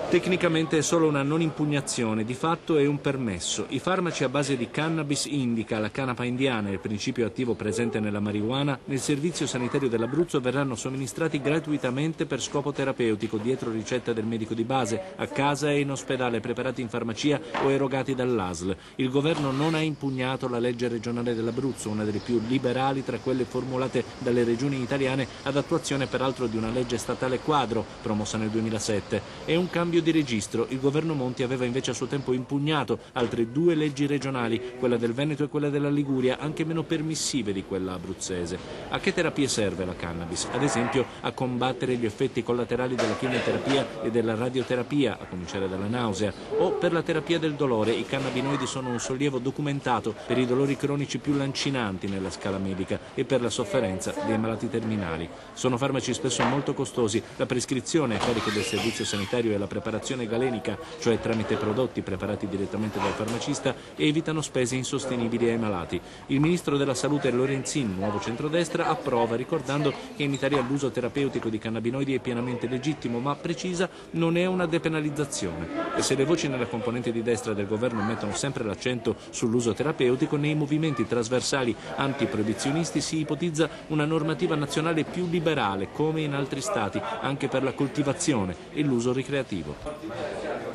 Tecnicamente è solo una non impugnazione, di fatto è un permesso. I farmaci a base di cannabis indica, la canapa indiana e il principio attivo presente nella marijuana, nel servizio sanitario dell'Abruzzo verranno somministrati gratuitamente per scopo terapeutico, dietro ricetta del medico di base, a casa e in ospedale, preparati in farmacia o erogati dall'ASL. Il governo non ha impugnato la legge regionale dell'Abruzzo, una delle più liberali tra quelle formulate dalle regioni italiane, ad attuazione peraltro di una legge statale quadro promossa nel 2007. È un cambio di registro. Il governo Monti aveva invece a suo tempo impugnato altre 2 leggi regionali, quella del Veneto e quella della Liguria, anche meno permissive di quella abruzzese. A che terapie serve la cannabis? Ad esempio a combattere gli effetti collaterali della chemioterapia e della radioterapia, a cominciare dalla nausea, o per la terapia del dolore. I cannabinoidi sono un sollievo documentato per i dolori cronici più lancinanti nella scala medica e per la sofferenza dei malati terminali. Sono farmaci spesso molto costosi. La prescrizione a carico del servizio sanitario e la preparazione galenica, cioè tramite prodotti preparati direttamente dal farmacista, evitano spese insostenibili ai malati. Il ministro della Salute Lorenzin, nuovo centrodestra, approva, ricordando che in Italia l'uso terapeutico di cannabinoidi è pienamente legittimo, ma precisa non è una depenalizzazione. E se le voci nella componente di destra del governo mettono sempre l'accento sull'uso terapeutico, nei movimenti trasversali antiproibizionisti si ipotizza una normativa nazionale più liberale, come in altri stati, anche per la coltivazione e l'uso ricreativo.